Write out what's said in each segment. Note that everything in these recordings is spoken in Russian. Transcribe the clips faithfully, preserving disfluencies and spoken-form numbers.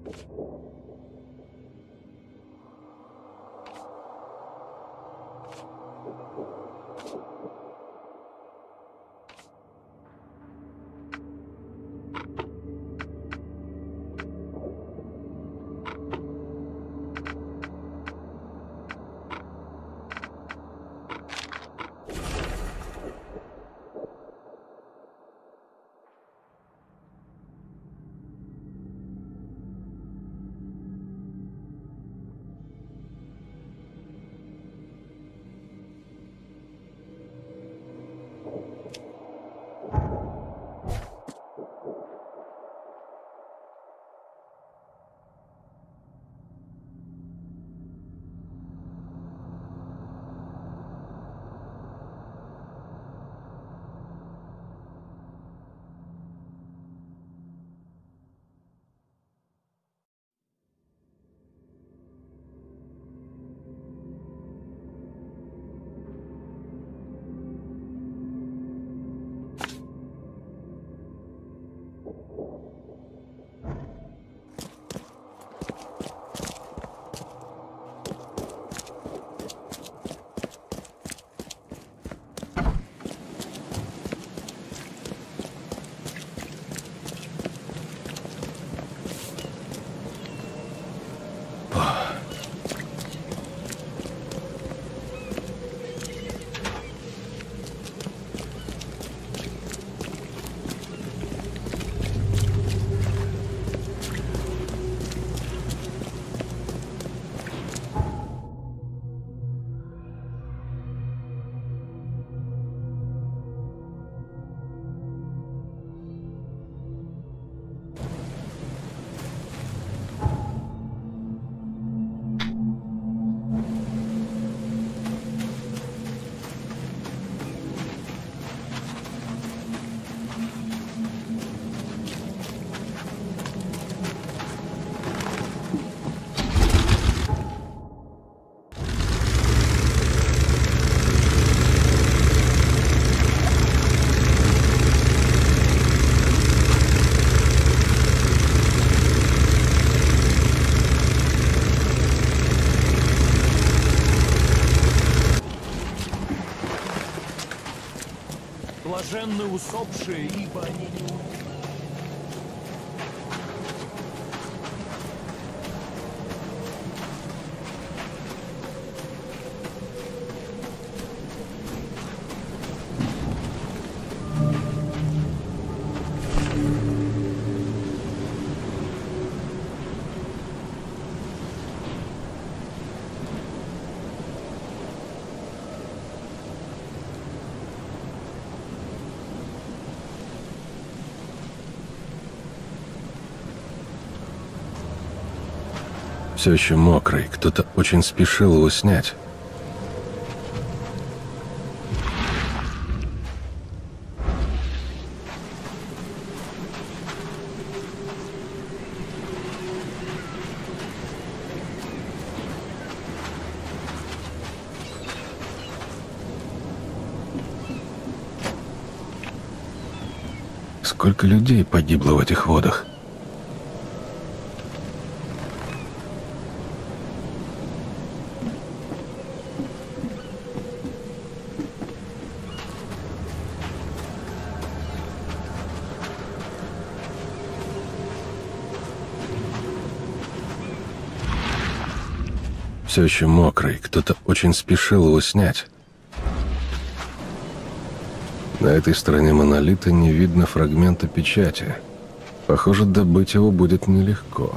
Блаженны усопшие, ибо они не умрут. Все еще мокрый. Кто-то очень спешил его снять. Сколько людей погибло в этих водах? Все еще мокрый. Кто-то очень спешил его снять. На этой стороне монолита не видно фрагмента печати. Похоже, добыть его будет нелегко.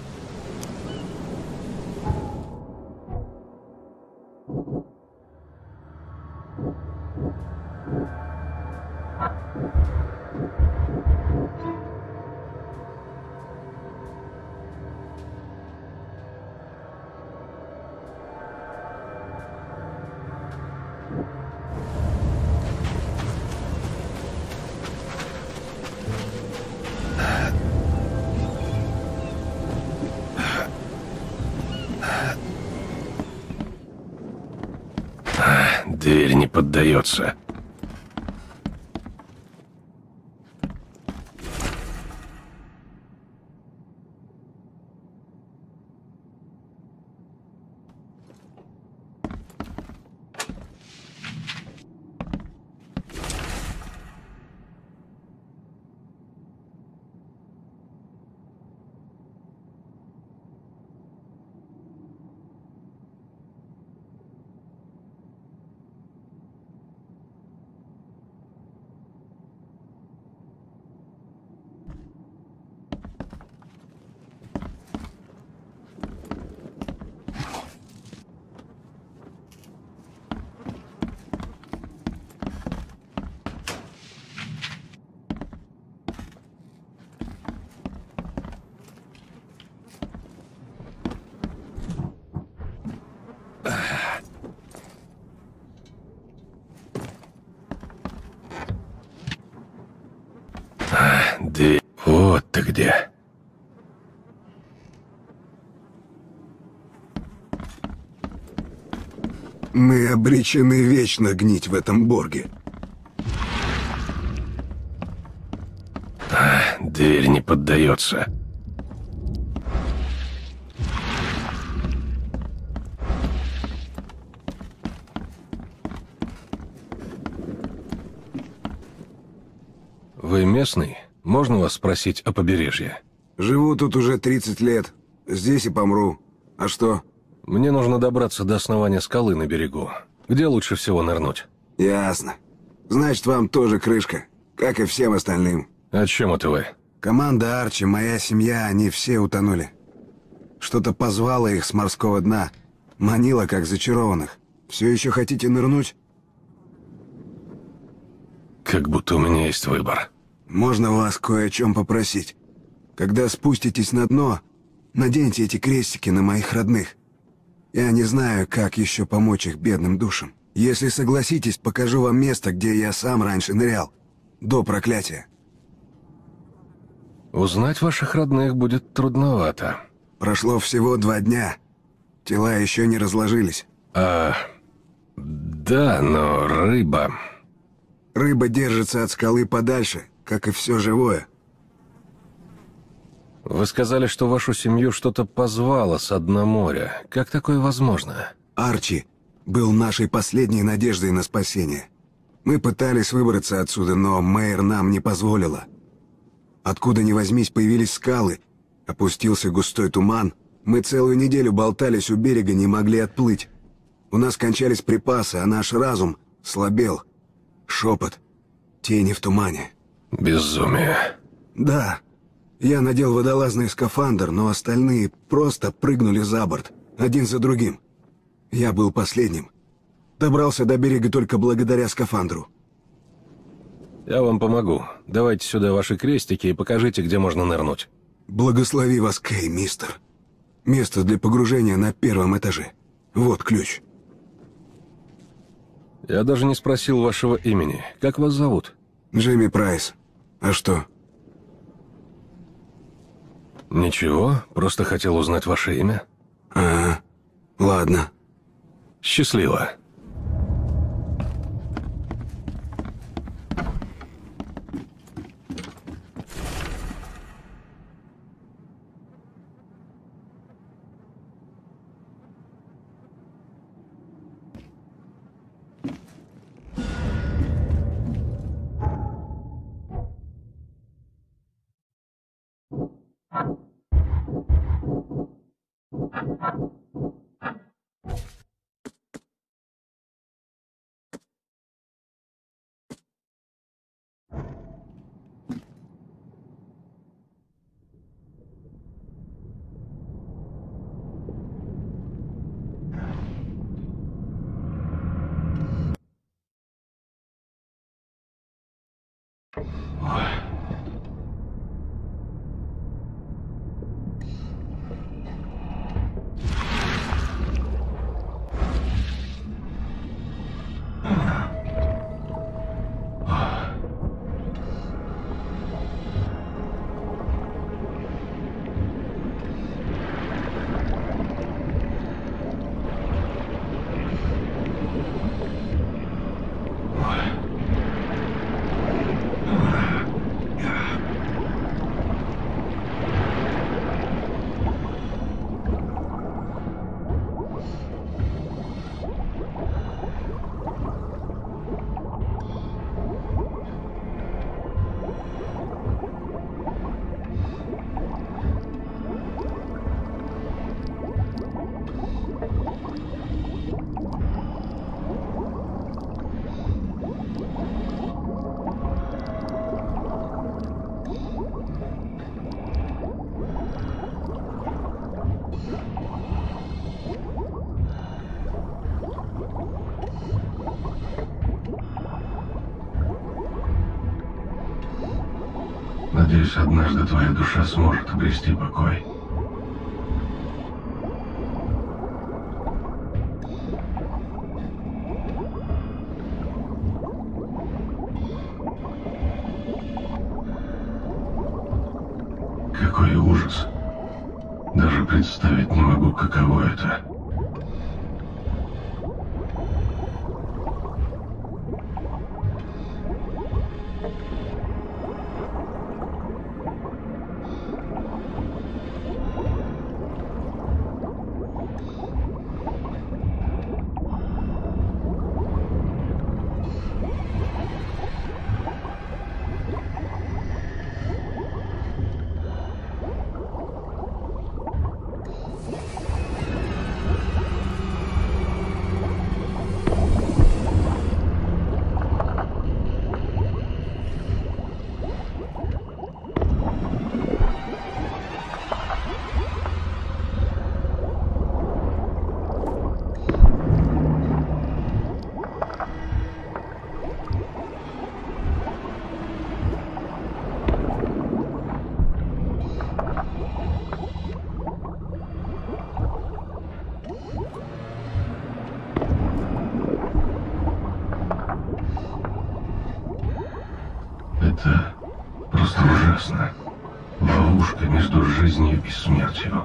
Дверь не поддается. где. Мы обречены вечно гнить в этом Борге. А, дверь не поддается. Вы местный? Можно вас спросить о побережье? Живу тут уже тридцать лет. Здесь и помру. А что? Мне нужно добраться до основания скалы на берегу. Где лучше всего нырнуть? Ясно. Значит, вам тоже крышка, как и всем остальным. О чем это вы? Команда Арчи, моя семья, они все утонули. Что-то позвало их с морского дна. Манило, как зачарованных. Все еще хотите нырнуть? Как будто у меня есть выбор. Можно вас кое о чем попросить? Когда спуститесь на дно, наденьте эти крестики на моих родных. Я не знаю, как еще помочь их бедным душам. Если согласитесь, покажу вам место, где я сам раньше нырял. До проклятия. Узнать ваших родных будет трудновато. Прошло всего два дня. Тела еще не разложились. А... Да, но рыба... Рыба держится от скалы подальше, как и все живое. Вы сказали, что вашу семью что-то позвало с дна моря. Как такое возможно? Арчи был нашей последней надеждой на спасение. Мы пытались выбраться отсюда, но Мэйр нам не позволила. Откуда ни возьмись, появились скалы. Опустился густой туман. Мы целую неделю болтались у берега, не могли отплыть. У нас кончались припасы, а наш разум слабел. Шепот. Тени в тумане. Безумие. Да. Я надел водолазный скафандр, но остальные просто прыгнули за борт, один за другим. Я был последним. Добрался до берега только благодаря скафандру. Я вам помогу. Давайте сюда ваши крестики и покажите, где можно нырнуть. Благослови вас, Кей, мистер. Место для погружения на первом этаже. Вот ключ. Я даже не спросил вашего имени. Как вас зовут? Джимми Прайс. А что? Ничего, просто хотел узнать ваше имя. А, ладно. Счастливо. Надеюсь, однажды твоя душа сможет обрести покой. Какой ужас. Даже представить не могу, каково это. Это просто ужасно. Ловушка между жизнью и смертью.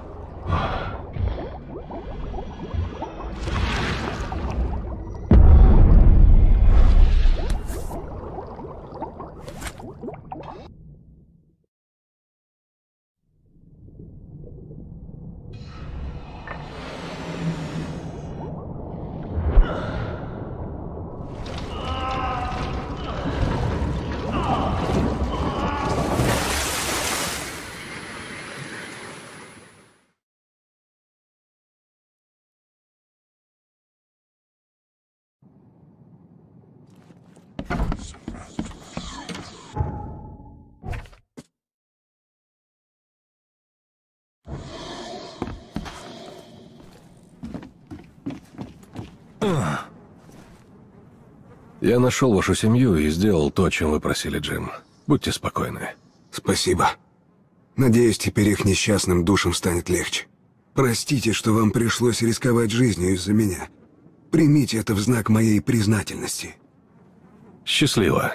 Я нашел вашу семью и сделал то, о чем вы просили, Джим. Будьте спокойны. Спасибо. Надеюсь, теперь их несчастным душам станет легче. Простите, что вам пришлось рисковать жизнью из-за меня. Примите это в знак моей признательности. Счастливо.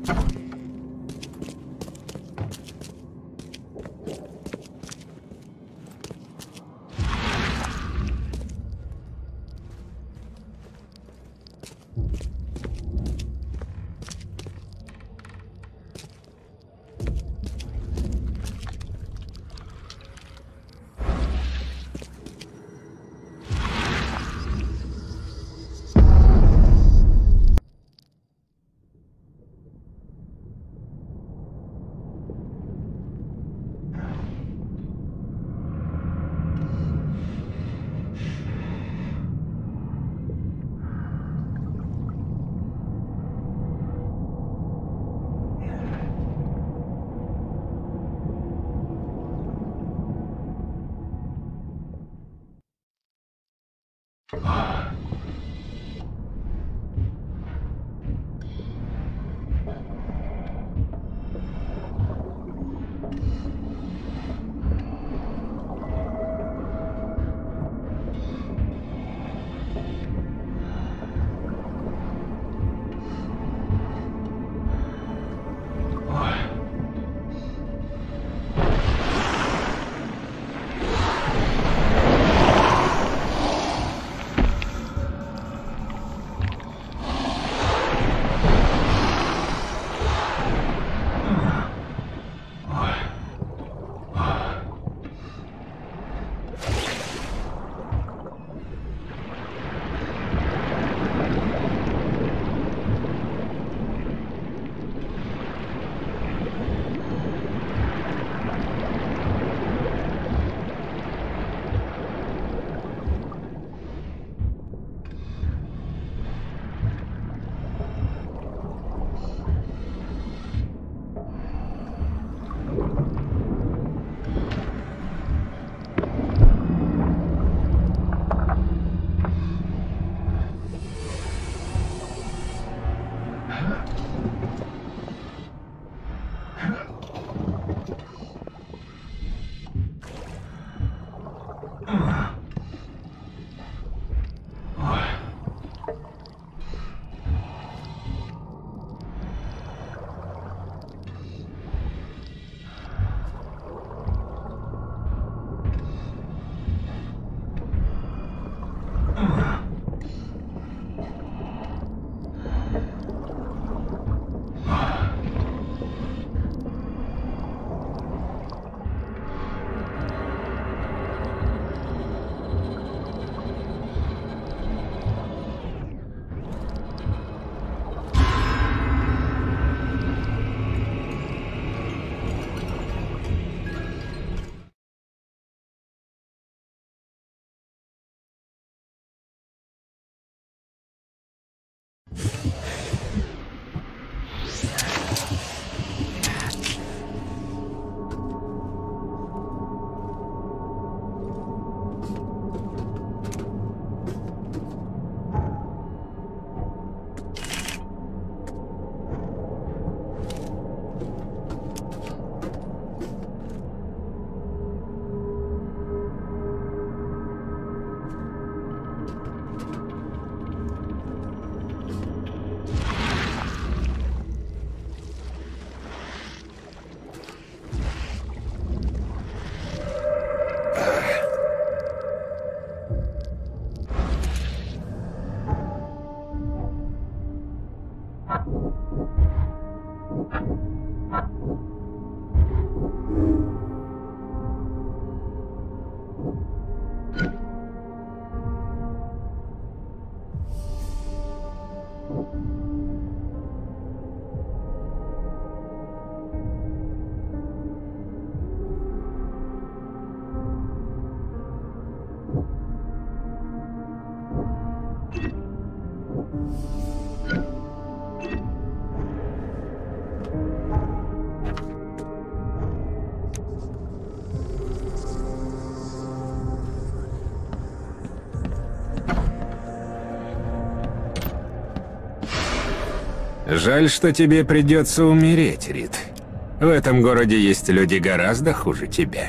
Жаль, что тебе придется умереть, Рид. В этом городе есть люди гораздо хуже тебя.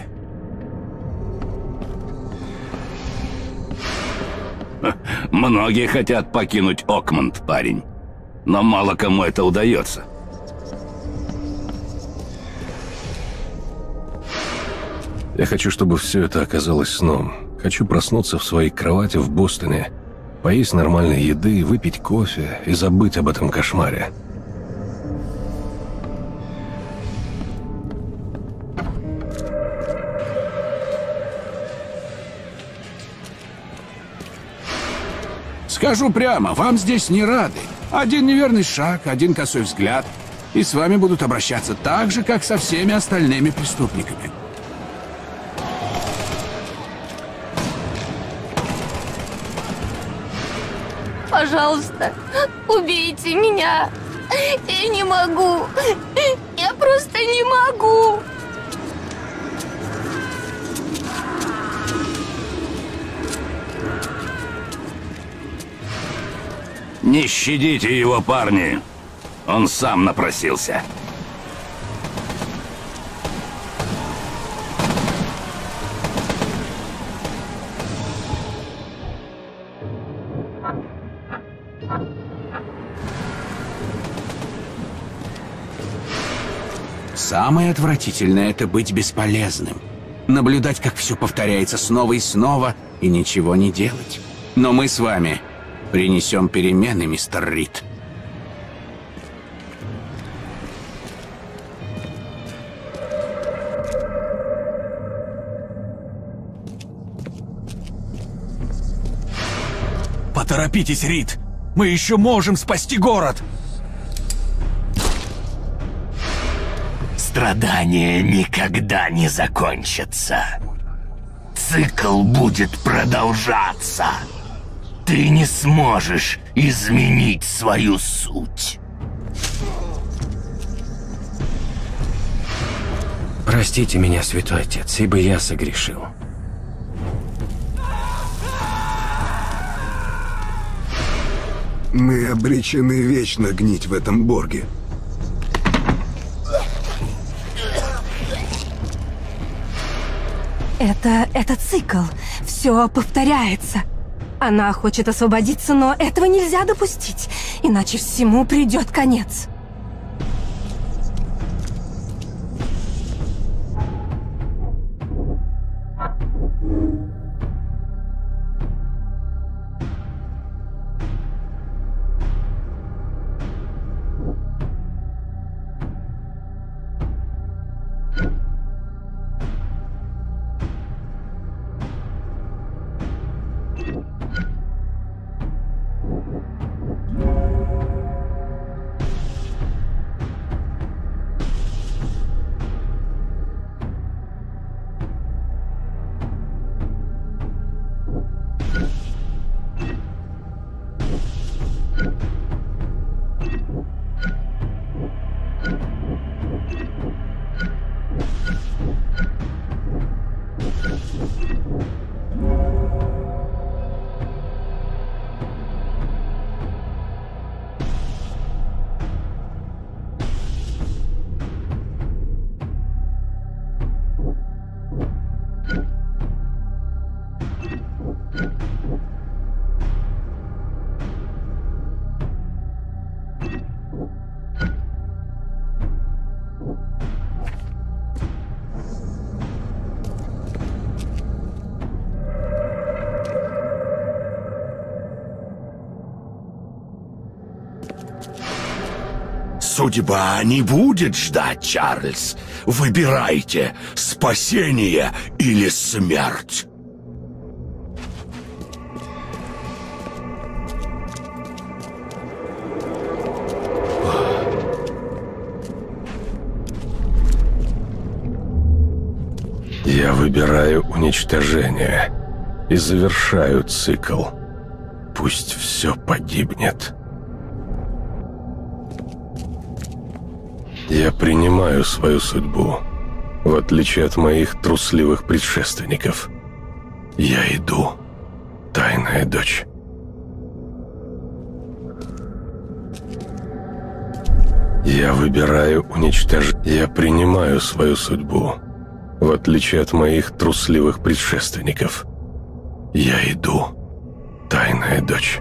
Многие хотят покинуть Окманд, парень. Но мало кому это удается. Я хочу, чтобы все это оказалось сном. Хочу проснуться в своей кровати в Бостоне, поесть нормальной еды, выпить кофе и забыть об этом кошмаре. Скажу прямо, вам здесь не рады. Один неверный шаг, один косой взгляд, и с вами будут обращаться так же, как со всеми остальными преступниками. Пожалуйста, убейте меня. Я не могу. Я просто не могу. Не щадите его, парни. Он сам напросился. Самое отвратительное — это быть бесполезным. Наблюдать, как все повторяется снова и снова, и ничего не делать. Но мы с вами принесем перемены, мистер Рид. Поторопитесь, Рид! Мы еще можем спасти город! Страдания никогда не закончатся. Цикл будет продолжаться. Ты не сможешь изменить свою суть. Простите меня, святой отец, ибо я согрешил. Мы обречены вечно гнить в этом Борге. Это... это цикл. Все повторяется. Она хочет освободиться, но этого нельзя допустить, иначе всему придет конец. Судьба не будет ждать, Чарльз. Выбирайте, спасение или смерть. Я выбираю уничтожение и завершаю цикл. Пусть все погибнет. Я принимаю свою судьбу, в отличие от моих трусливых предшественников. Я иду, тайная дочь. Я выбираю уничтожить. Я принимаю свою судьбу, в отличие от моих трусливых предшественников. Я иду, тайная дочь.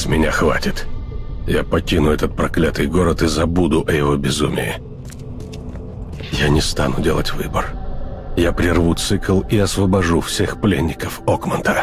меня хватит. Я покину этот проклятый город и забуду о его безумии. Я не стану делать выбор. Я прерву цикл и освобожу всех пленников Окманта.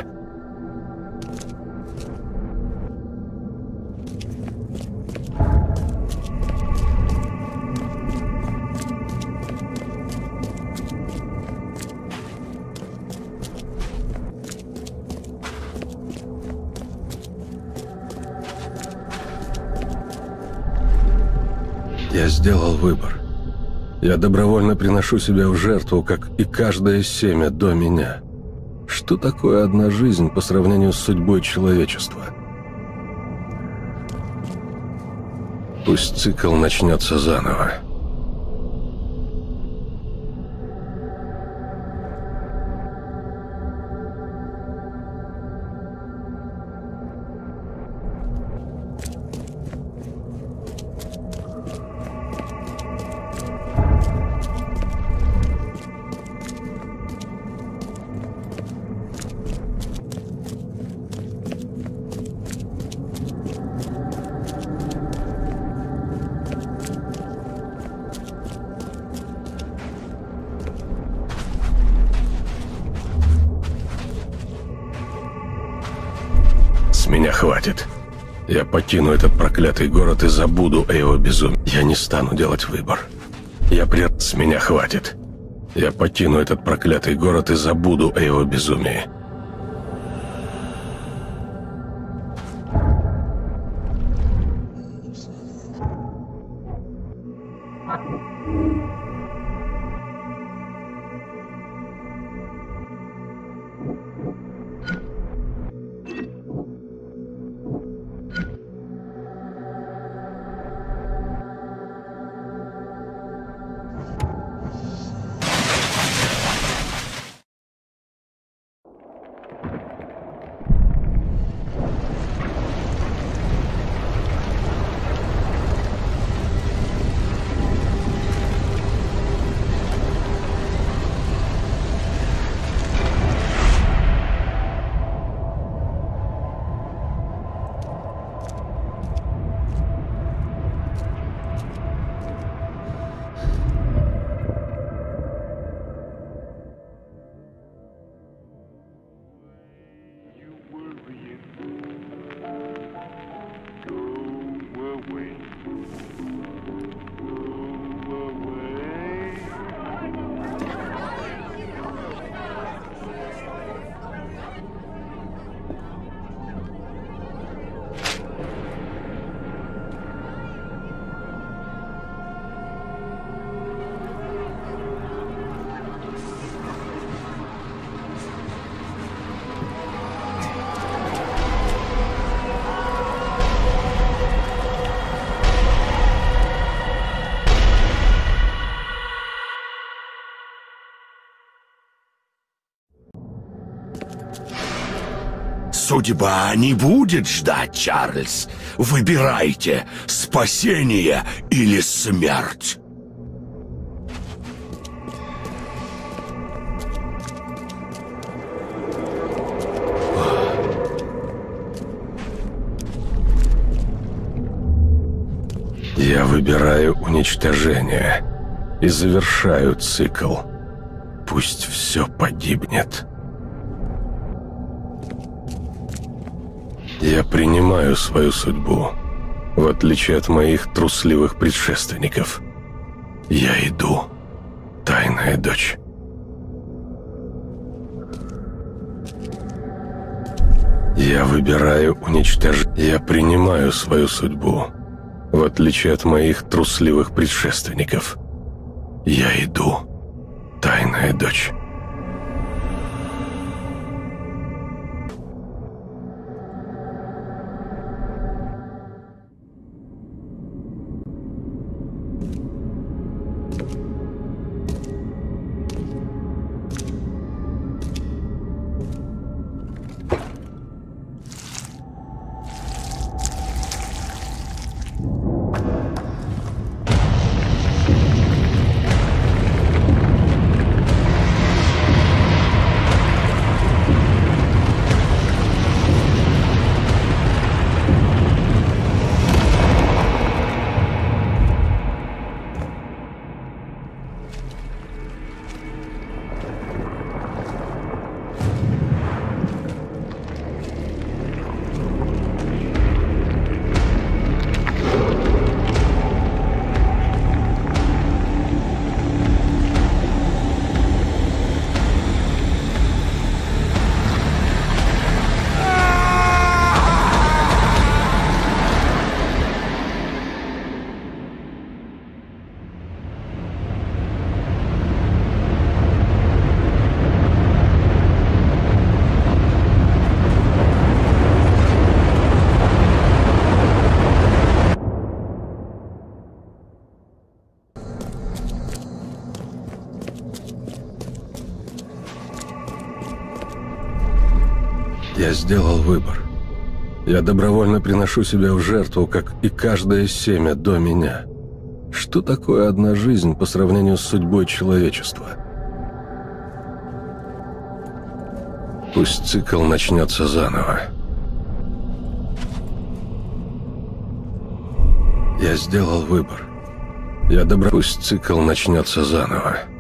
Я сделал выбор. Я добровольно приношу себя в жертву, как и каждое семя до меня. Что такое одна жизнь по сравнению с судьбой человечества? Пусть цикл начнется заново. С меня хватит. Я покину этот проклятый город и забуду о его безумии. Я не стану делать выбор. Я прер... С меня хватит. Я покину этот проклятый город и забуду о его безумии. Судьба не будет ждать, Чарльз. Выбирайте, спасение или смерть. Я выбираю уничтожение и завершаю цикл. Пусть все погибнет. Я принимаю свою судьбу, в отличие от моих трусливых предшественников. Я иду, тайная дочь. Я выбираю уничтожить. Я принимаю свою судьбу, в отличие от моих трусливых предшественников. Я иду, тайная дочь. Я сделал выбор. Я добровольно приношу себя в жертву, как и каждое семя до меня. Что такое одна жизнь по сравнению с судьбой человечества? Пусть цикл начнется заново. Я сделал выбор. Я добро... Пусть цикл начнется заново.